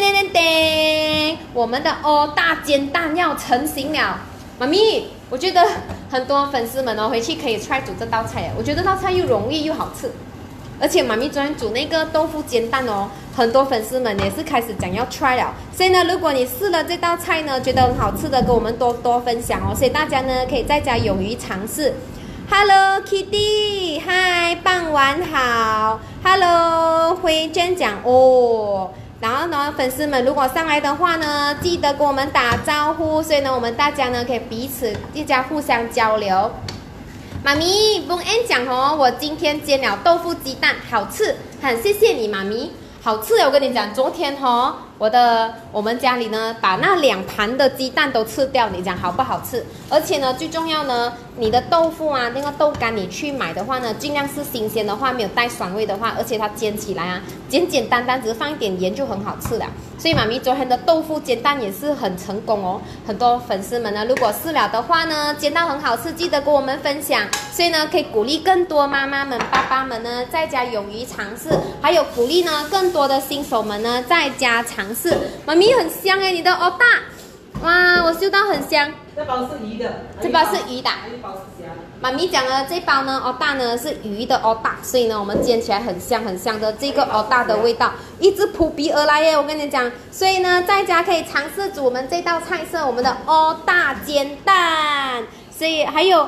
我们的大煎蛋要成型了。妈咪，我觉得很多粉丝们回去可以 try 煮这道菜，我觉得这道菜又容易又好吃。而且妈咪昨天煮那个豆腐煎蛋很多粉丝们也是开始讲要 try 了。所以呢，如果你试了这道菜呢，觉得很好吃的，跟我们多分享所以大家呢可以在家勇于尝试。Hello Kitty， 嗨，傍晚好。Hello 辉娟讲然后呢，粉丝们如果上来的话呢，记得跟我们打招呼。所以呢，我们大家呢可以彼此互相交流。妈咪，Boon An 讲我今天煎了豆腐鸡蛋，好吃，很谢谢你妈咪。 好吃的，我跟你讲，昨天我们家里呢把那2盘的鸡蛋都吃掉，你讲好不好吃？而且呢，最重要呢，你的豆腐啊，那个豆干你去买的话呢，尽量是新鲜的话，没有带酸味的话，而且它煎起来啊，简简单单，只是放一点盐就很好吃了。所以妈咪昨天的豆腐煎蛋也是很成功哦，很多粉丝们呢，如果试了的话呢，煎到很好吃，记得跟我们分享。所以呢，可以鼓励更多妈妈们、爸爸们呢，在家勇于尝试，还有鼓励呢更多的新手们呢，在家尝试。妈咪很香哎，你的欧大，哇，我嗅到很香。 这包是鱼的， 这包是鱼的， 这包是虾。 妈咪讲了，这包呢，欧大呢是鱼的欧大，所以呢，我们煎起来很香很香的这个欧大的味道，一直扑鼻而来耶！我跟你讲，所以呢，在家可以尝试煮我们这道菜色，我们的欧大煎蛋。所以还有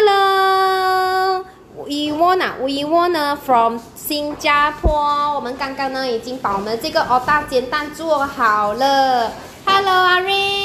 ，Hello， We won 呢 from 新加坡，我们刚刚呢已经把我们这个欧大煎蛋做好了。Hello， 阿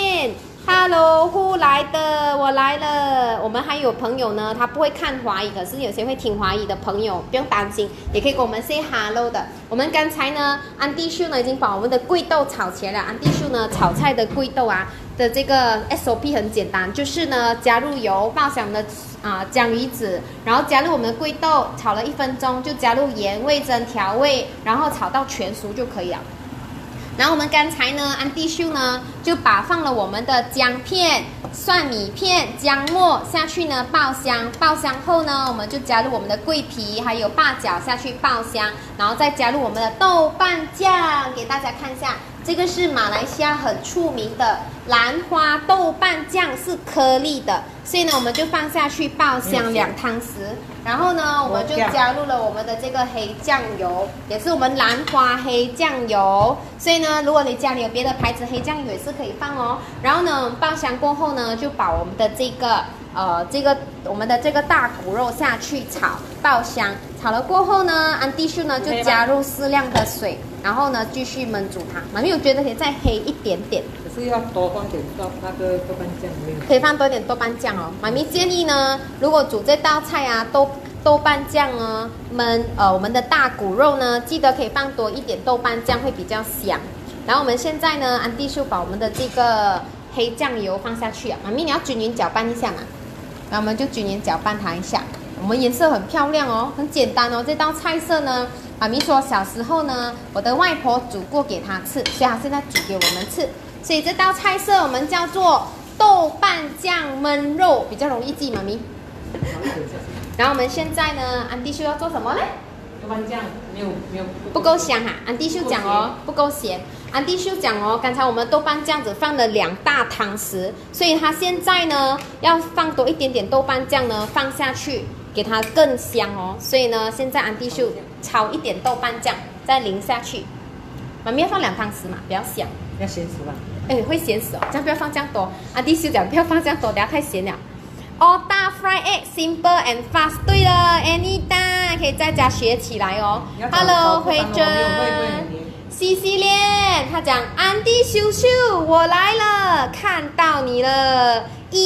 Rain。Hello， 来的？我来了。我们还有朋友呢，他不会看华语，可是有些会听华语的朋友，不用担心，也可以跟我们 say hello 的。我们刚才呢，安迪秀呢已经把我们的贵豆炒起来了。安迪秀呢炒菜的贵豆啊的这个 SOP 很简单，就是呢加入油，爆香的姜鱼子，然后加入我们的贵豆，炒了1分钟，就加入盐、味噌调味，然后炒到全熟就可以了。然后我们刚才呢，安迪秀呢就放了我们的姜片、蒜米片、姜末下去呢爆香，爆香后呢，我们就加入我们的桂皮还有八角下去爆香，然后再加入我们的豆瓣酱，给大家看一下，这个是马来西亚很出名的兰花豆瓣酱，是颗粒的，所以呢我们就放下去爆香2汤匙。然后呢，我们就加入了我们的这个黑酱油，也是我们兰花黑酱油。所以呢，如果你家里有别的牌子黑酱油也是可以放哦。然后呢，爆香过后呢，就把我们的我们的这个大骨肉下去炒，爆香。炒了过后呢，安迪秀呢就加入适量的水，然后呢继续焖煮它。妈咪，我觉得可以再黑一点点。 可是要多放点那个豆瓣酱里面。 可以放多一点豆瓣酱哦。妈咪建议呢，如果煮这道菜啊，豆瓣酱呢，我们的大骨肉呢，记得可以放多一点豆瓣酱，会比较香。然后我们现在呢，安迪秀把我们的这个黑酱油放下去啊，妈咪你要均匀搅拌一下嘛。然后我们就均匀搅拌它一下。我们颜色很漂亮哦，很简单哦。这道菜色呢，妈咪说小时候呢，我的外婆煮过给她吃，所以她现在煮给我们吃。所以这道菜色我们叫做豆瓣酱焖肉，比较容易记，妈咪。然后我们现在呢，安迪秀要做什么呢？ 豆瓣酱没有不够香哈、安迪秀讲哦，不够咸。安迪秀讲哦，刚才我们豆瓣酱只放了2大汤匙，所以他现在呢要放多一点点豆瓣酱呢放下去，给它更香哦。所以呢，现在安迪秀炒一点豆瓣酱，再淋下去。妈咪要放2汤匙嘛，比较香。 要咸死吧？ 哎，会咸死哦，这样不要放这样多。安迪秀讲不要放这样多，等下太咸了。Otak fried egg simple and fast， 对了 ，Anita 可以在家学起来哦。Hello， 慧珍，西西链，他讲安迪秀秀，我来了，看到你了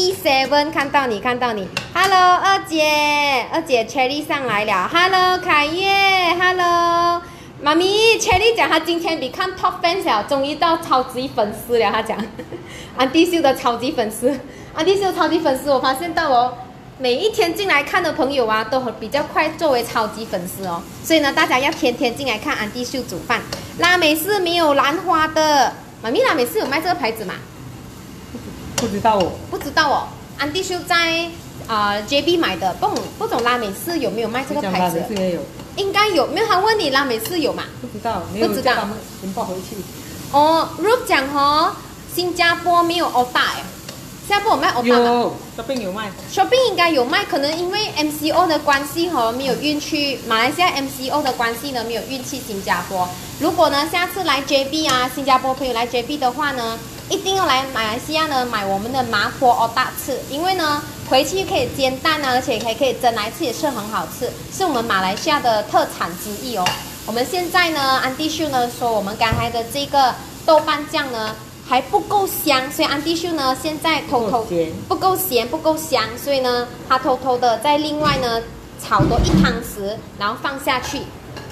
，E7 看到你。Hello， 二姐 Cherry 上来了。Hello， 凯叶 ，Hello。妈咪 ，Cherry 讲她今天become top fans 了，终于到超级粉丝了。她讲，安迪秀的超级粉丝，安迪秀超级粉丝，我发现到哦，每一天进来看的朋友啊，都比较快作为超级粉丝哦。所以呢，大家要天天进来看安迪秀煮饭。拉美式没有兰花的，妈咪拉美式有卖这个牌子吗？ 不知道哦。 不知道哦，安迪秀在JB 买的，不懂拉美式有没有卖这个牌子？ 拉美式也有。 应该有，没有？他问你拉美式有吗？ 不知道，没有叫他们申报回去。 哦 ，Ruth 讲哦，新加坡没有欧大哎，新加坡有卖欧大吗？ 有 ，Shopping 有卖。 Shopping 应该有卖，可能因为 MCO 的关系没有运去马来西亚 MCO 的关系呢，没有运去新加坡。如果呢下次来 JB 啊，新加坡朋友来 JB 的话呢，一定要来马来西亚呢买我们的麻婆欧大吃，因为呢回去可以煎蛋啊，而且还可以蒸来吃，也是很好吃，是我们马来西亚的特产之一哦。我们现在呢，安迪秀呢说我们刚才的这个豆瓣酱呢还不够香，所以安迪秀呢现在偷偷不够咸不够香，所以呢他偷偷的在另外呢炒多1汤匙，然后放下去。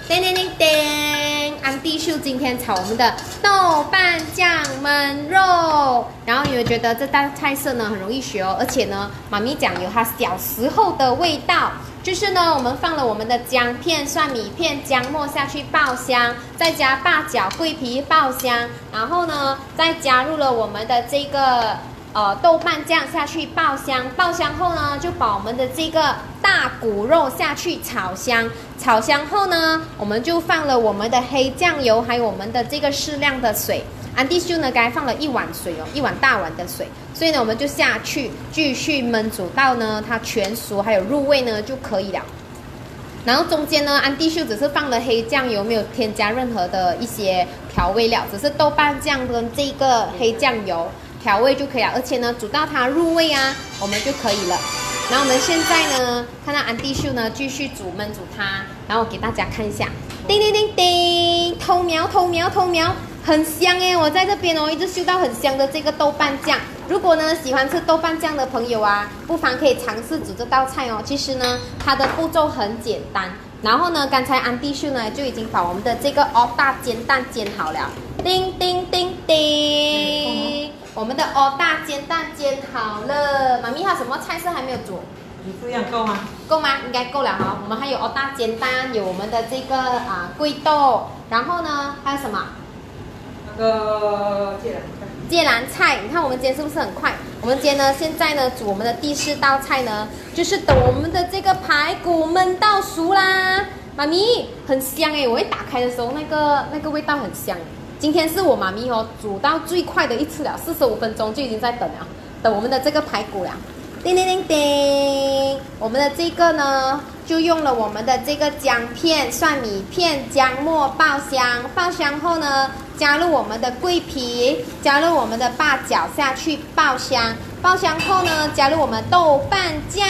叮叮叮叮，安迪秀今天炒我们的豆瓣酱焖肉，然后你们觉得这道菜色呢很容易学哦，而且呢，妈咪讲有她小时候的味道。就是呢，我们放了我们的姜片、蒜米片、姜末下去爆香，再加八角、桂皮爆香，然后呢，再加入了我们的这个豆瓣酱下去爆香，爆香后呢，就把我们的这个大骨肉下去炒香，炒香后呢，我们就放了我们的黑酱油，还有我们的这个适量的水。安迪秀呢，刚才放了1碗水哦，1碗大碗的水，所以呢，我们就下去继续焖煮到呢它全熟还有入味呢就可以了。然后中间呢，安迪秀只是放了黑酱油，没有添加任何的一些调味料，只是豆瓣酱跟这个黑酱油调味就可以了。而且呢，煮到它入味啊，我们就可以了。然后我们现在呢，看到安迪秀呢继续焖煮它，然后我给大家看一下，叮叮叮叮，偷瞄偷瞄偷瞄。很香耶！我在这边哦，一直嗅到很香的这个豆瓣酱。如果呢喜欢吃豆瓣酱的朋友啊，不妨可以尝试煮这道菜哦。其实呢，它的步骤很简单。然后呢，刚才安迪秀呢就已经把我们的这个欧大煎蛋煎好了。叮叮叮叮，我们的欧大煎蛋煎好了。妈咪还有什么菜色还没有煮？ 这样够吗？ 够吗？应该够了哈。我们还有欧大煎蛋，有我们的这个桂豆，然后呢还有什么？芥蓝菜，你看我们今天是不是很快？我们今天呢，现在呢煮我们的第4道菜呢，就是等我们的这个排骨焖到熟啦。妈咪很香哎，我一打开的时候，那个味道很香。今天是我妈咪哦煮到最快的一次了，45分钟就已经在等了，等我们的这个排骨了。叮叮叮叮，我们的这个呢，就用了我们的这个姜片、蒜米片、姜末爆香，爆香后呢，加入我们的桂皮，加入我们的八角下去爆香，爆香后呢，加入我们豆瓣酱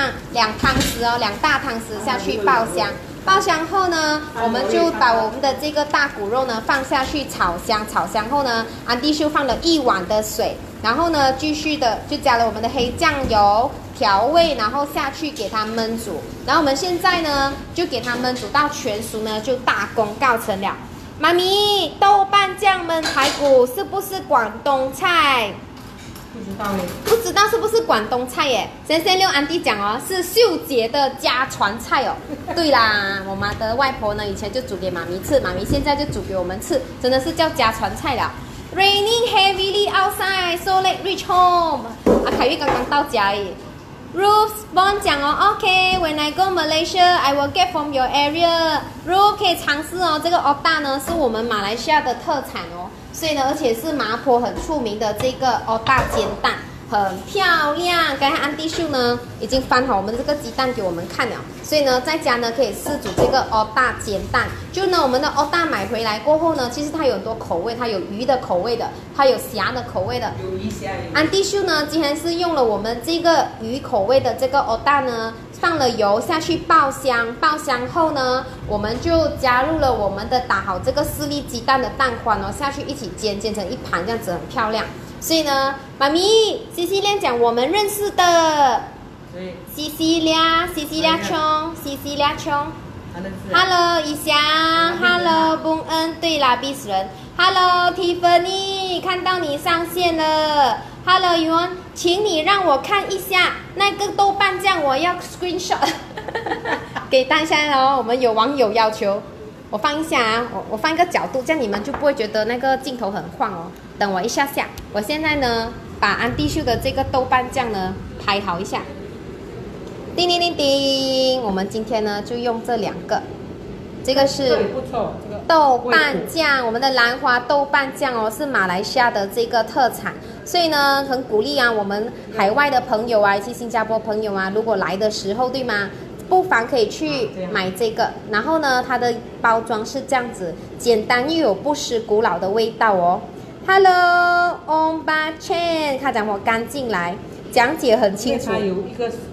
2汤匙哦，2大汤匙下去爆香。爆香后呢，我们就把我们的这个大骨肉呢放下去炒香，炒香后呢，安迪秀放了1碗的水，然后呢，继续的就加了我们的黑酱油调味，然后下去给它焖煮。然后我们现在呢，就给它焖煮到全熟呢，就大功告成了。妈咪，豆瓣酱焖排骨是不是广东菜？ 不知道耶， 不知道是不是广东菜耶？先六安迪讲哦，是秀姐的家传菜哦。对啦，我妈的外婆呢以前就煮给妈咪吃，妈咪现在就煮给我们吃，真的是叫家传菜了。Raining heavily outside, so late reach home。凯玉刚刚到家诶。Ruth Bond 讲哦 ，OK，when I go Malaysia, I will get from your area。Ruth 可以尝试哦，这个欧大呢是我们马来西亚的特产哦。所以呢，而且是麻婆很出名的这个欧大煎蛋，很漂亮。刚才安迪秀呢已经翻好我们这个鸡蛋给我们看了，所以呢，在家呢可以试煮这个欧大煎蛋。就呢，我们的欧大买回来过后呢，其实它有很多口味，它有鱼的口味的，它有虾的口味的。 有鱼虾。 安迪秀呢，今天是用了我们这个鱼口味的这个欧大呢。放了油下去爆香，爆香后呢，我们就加入了我们的打好这个4粒鸡蛋的蛋黄哦，下去一起煎，煎成一盘，这样子很漂亮。所以呢，妈咪，西西亮讲我们认识的，西西亮琼 ，Hello 怡翔 ，Hello 崩恩，对啦，逼死人 ，Hello Tiffany， 看到你上线了。Hello， 宇文，请你让我看一下那个豆瓣酱，我要 screenshot 给大家哦。我们有网友要求，我放一下啊，我放一个角度，这样你们就不会觉得那个镜头很晃哦。等我一下下，我现在呢把安迪秀的这个豆瓣酱呢拍好一下。叮叮叮叮，我们今天呢就用这2个。这个是豆瓣酱，我们的兰花豆瓣酱哦，是马来西亚的这个特产，所以呢，很鼓励啊，我们海外的朋友啊，以及新加坡朋友啊，如果来的时候，对吗？不妨可以去买这个。然后呢，它的包装是这样子，简单又有不失古老的味道哦。Hello， Om Ba Chen， 他讲我刚进来，讲解很清楚。 它有一个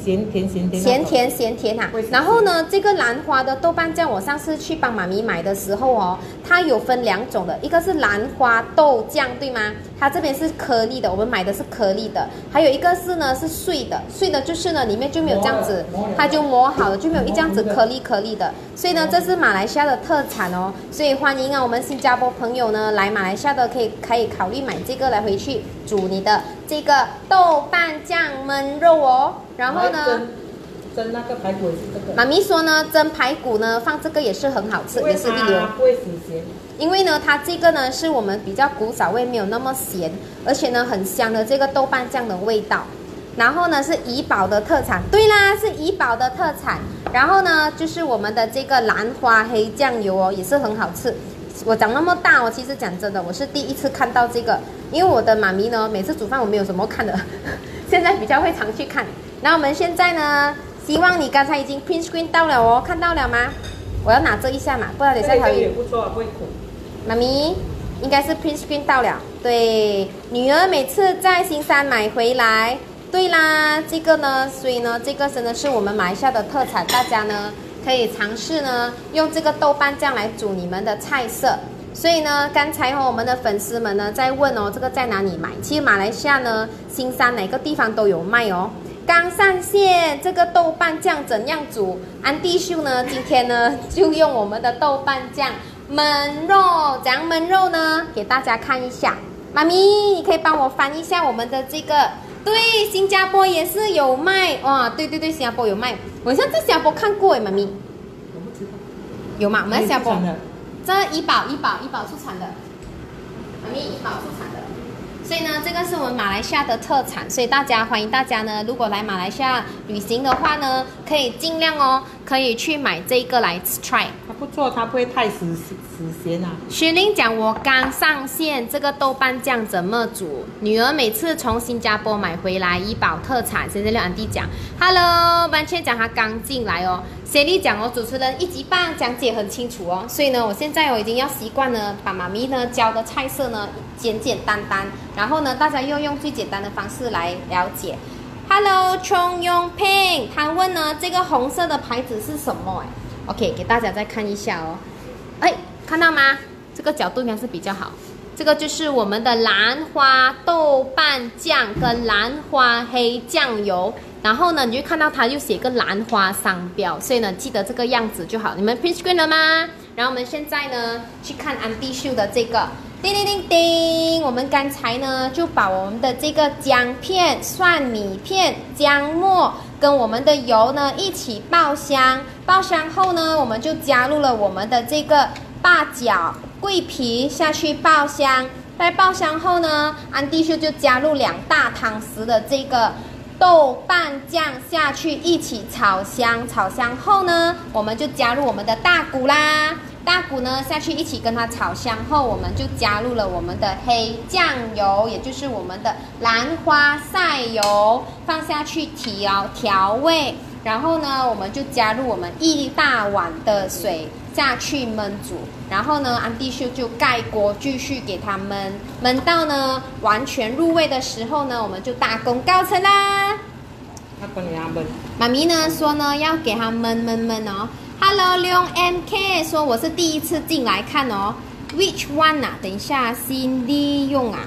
咸甜咸甜。 咸甜咸甜哈。然后呢，这个兰花的豆瓣酱，我上次去帮妈咪买的时候哦，它有分2种的，一个是兰花豆酱，对吗？它这边是颗粒的，我们买的是颗粒的，还有一个是呢是碎的，碎的就是呢里面就没有这样子，它就磨好了，就没有这样子颗粒的。所以呢，这是马来西亚的特产哦，所以欢迎啊我们新加坡朋友呢来马来西亚的可以考虑买这个来回去煮你的这个豆瓣酱焖肉哦。然后呢， 蒸那个排骨也是这个。 妈咪说呢，蒸排骨呢放这个也是很好吃，也是一流。 不会死咸。 因为呢，它这个呢是我们比较古早味，没有那么咸，而且呢很香的这个豆瓣酱的味道。然后呢是怡保的特产，对啦，是怡保的特产。然后呢就是我们的这个兰花黑酱油哦，也是很好吃。我长那么大哦，其实讲真的，我是第一次看到这个，因为我的妈咪呢每次煮饭我没有什么看的，现在比较会常去看。那我们现在呢，希望你刚才已经 print screen 到了哦，看到了吗？我要拿这一下嘛，不然等一下它也不错，不会苦。 妈咪应该是 print screen 到了，对，女儿每次在新山买回来。对啦，这个呢，所以呢，这个真的是我们马来西亚的特产，大家呢可以尝试呢用这个豆瓣酱来煮你们的菜色。所以呢，刚才我们的粉丝们呢在问哦，这个在哪里买？其实马来西亚呢，新山哪个地方都有卖哦。刚上线这个豆瓣酱怎样煮？安迪秀呢，今天呢就用我们的豆瓣酱焖肉，怎样焖肉呢？给大家看一下。妈咪，你可以帮我翻一下我们的这个。对，新加坡也是有卖哇！对，新加坡有卖，我好像在新加坡看过哎，妈咪。 我不知道。 有吗？我们在新加坡。这怡保出产的，妈咪怡保出产的。所以呢，这个是我们马来西亚的特产，所以欢迎大家呢，如果来马来西亚旅行的话呢，可以尽量哦，可以去买这个来 try。 它不错，它不会太死咸啊。 雪玲讲我刚上线，这个豆瓣酱怎么煮？女儿每次从新加坡买回来，怡保特产。现在六安迪讲 ，Hello， 完全讲她刚进来哦。雪莉讲哦，主持人1级棒讲解很清楚哦，所以呢，我现在已经要习惯呢，把妈咪呢教的菜色呢简单，然后呢，大家又用最简单的方式来了解。Hello， Chong Yong Ping， 他问呢，这个红色的牌子是什么？OK， 给大家再看一下哦。哎，看到吗？这个角度应该是比较好。这个就是我们的兰花豆瓣酱跟兰花黑酱油。然后呢，你就看到它就写个兰花商标，所以呢，记得这个样子就好。你们 print screen 了吗？然后我们现在呢，去看安迪秀的这个，叮叮叮叮，我们刚才呢就把我们的这个姜片、蒜米片、姜末跟我们的油呢一起爆香，爆香后呢，我们就加入了我们的这个八角、桂皮下去爆香。在爆香后呢，安迪秀就加入2大汤匙的这个豆瓣酱下去一起炒香，炒香后呢，我们就加入我们的大骨啦。大骨呢下去一起跟它炒香后，我们就加入了我们的黑酱油，也就是我们的兰花晒油，放下去调味。然后呢，我们就加入我们1大碗的水下去焖煮。然后呢，安迪秀就盖锅继续给它焖到呢完全入味的时候呢，我们就大功告成啦。妈咪呢说呢要给它焖哦。Hello， Leong MK 说我是第一次进来看哦。Which one 啊？等一下 ，Cindy 用啊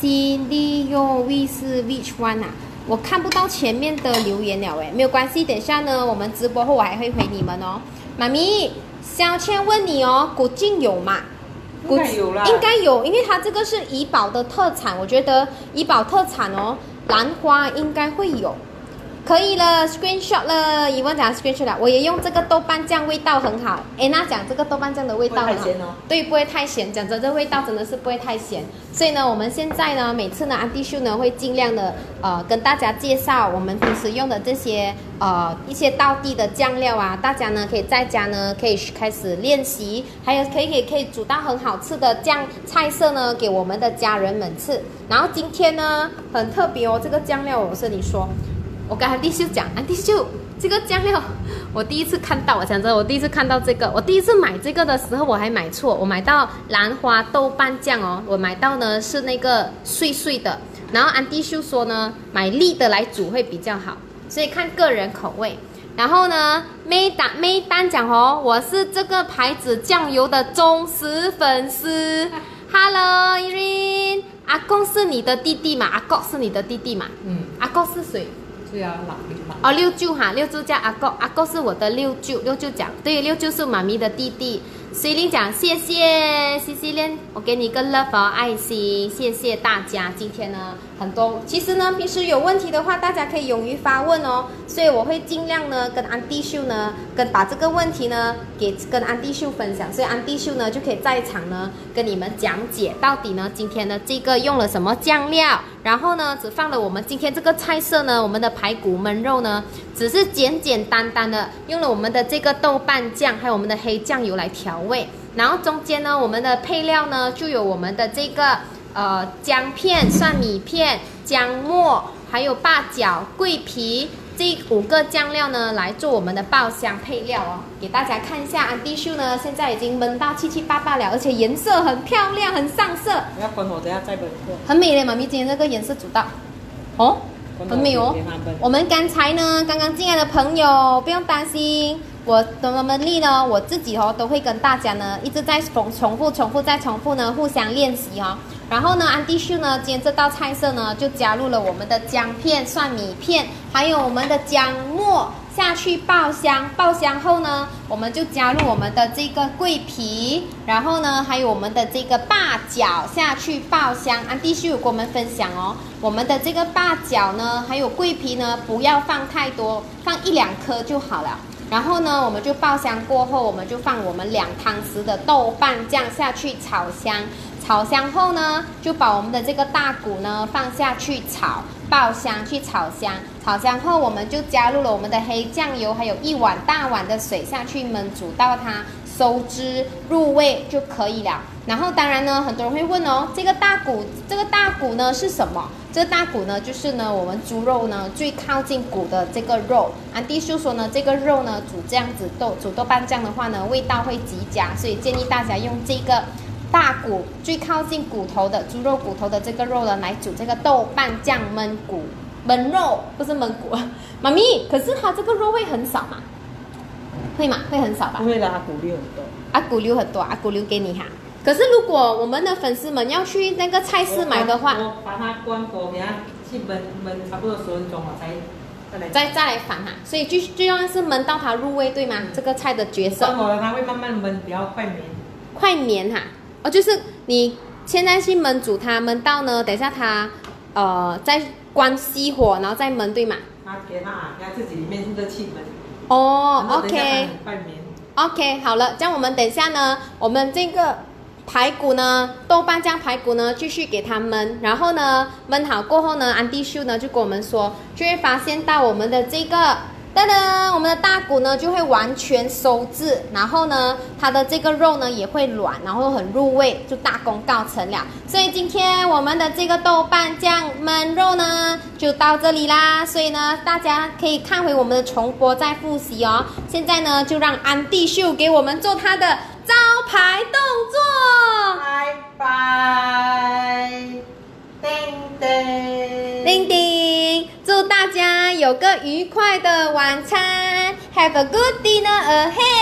，Cindy 用 ，We 是 Which one 啊？我看不到前面的留言了没有关系，等一下呢我们直播后我还会回你们哦。妈咪，小倩问你哦，古晋有吗？ 应该有啦， 应该有，因为它这个是怡保的特产，我觉得怡保特产哦，兰花应该会有。可以了 ，screenshot 了。疑问讲 screenshot 了，我也用这个豆瓣酱，味道很好。那讲这个豆瓣酱的味道很好，对，不会太咸。讲真，这味道真的是不会太咸。所以呢，我们现在呢，每次呢，安迪秀呢会尽量的跟大家介绍我们平时用的这些一些道地的酱料啊，大家呢可以在家呢可以开始练习，还有可以煮到很好吃的菜色呢给我们的家人们吃。然后今天呢很特别哦，这个酱料我跟你说。我跟安迪秀讲，安迪秀这个酱料我第一次看到，我讲真，我第一次看到这个，我第一次买这个的时候我还买错，我买到兰花豆瓣酱哦，我买到呢是那个碎碎的，然后安迪秀说呢买粒的来煮会比较好， 所以看个人口味。然后呢，妹丹讲哦，我是这个牌子酱油的忠实粉丝。Hello Irene， 阿公是你的弟弟嘛？阿公是你的弟弟嘛？阿公是谁？ 是啊， 哦，六舅哈，六舅叫阿公，阿公是我的六舅，六舅讲对，六舅是妈咪的弟弟。水玲讲谢谢西西莲，我给你一个 love 哦，爱心，谢谢大家。今天呢很多，其实呢平时有问题的话，大家可以勇于发问哦，所以我会尽量呢跟安迪秀呢把这个问题呢跟安迪秀分享，所以安迪秀呢就可以在场呢跟你们讲解到底呢今天的这个用了什么酱料，然后呢只放了我们今天这个菜色呢，我们的排骨焖肉呢只是简简单单的用了我们的这个豆瓣酱还有我们的黑酱油来调味，然后中间呢我们的配料呢就有我们的这个姜片、蒜米片、姜末还有八角、桂皮这5个酱料呢来做我们的爆香配料哦，给大家看一下。安迪秀呢现在已经焖到七七八八了，而且颜色很漂亮，很上色。 不要关火，等下再焖过。 很美嘞，妈咪今天这个颜色煮到，哦，很美哦。我们刚才呢刚刚进来的朋友不用担心，我的能力呢我自己都会跟大家呢一直在重复呢互相练习哦。然后呢，安迪秀呢，今天这道菜色呢，就加入了我们的姜片、蒜米片，还有我们的姜末下去爆香。爆香后呢，我们就加入我们的这个桂皮，然后呢，还有我们的这个八角下去爆香。安迪秀有跟我们分享哦，我们的这个八角呢，还有桂皮呢，不要放太多，放1、2颗就好了。然后呢，我们就爆香过后，我们就放我们2汤匙的豆瓣酱下去炒香。炒香后呢，就把我们的这个大骨呢放下去炒，爆香去炒香。炒香后，我们就加入了我们的黑酱油，还有1大碗的水下去焖煮到它收汁入味就可以了。然后当然呢，很多人会问哦，这个大骨呢是什么？这个大骨呢就是呢我们猪肉呢最靠近骨的这个肉。安迪秀说呢，这个肉呢煮这样子煮豆瓣酱的话呢，味道会极佳，所以建议大家用这个大骨最靠近骨头的猪肉骨头的这个肉呢来煮这个豆瓣酱焖肉，不是焖骨。妈咪，可是它这个肉会很少嘛？会吗？会很少吧？ 不会的，阿骨溜很多。 阿骨溜很多，阿骨溜给你哈。可是如果我们的粉丝们要去那个菜市买的话， 我把它关火，给它去焖差不多10分钟了再来翻哈。所以最重要是焖到它入味，对吗？这个菜的角色。 关火了，它会慢慢焖，比较快绵。 快绵哈。哦，就是你现在去焖煮它，焖到呢，等一下它再关熄火，然后再焖，对吗？ 给它自己里面热气焖。 哦 ，OK。 快绵。 OK， 好了，这样我们等一下呢，我们这个排骨呢，豆瓣酱排骨呢，继续给它焖，然后呢，焖好过后呢，安迪秀呢就跟我们说，就会发现到我们的这个。噔噔，我们的大骨呢就会完全收汁，然后呢，它的这个肉呢也会软，然后很入味，就大功告成了。所以今天我们的这个豆瓣酱焖肉呢就到这里啦。所以呢，大家可以看回我们的重播再复习哦。现在呢，就让安迪秀给我们做他的招牌动作。 拜拜，叮叮， 叮叮，祝大家有个愉快的晚餐 ，Have a good dinner ahead。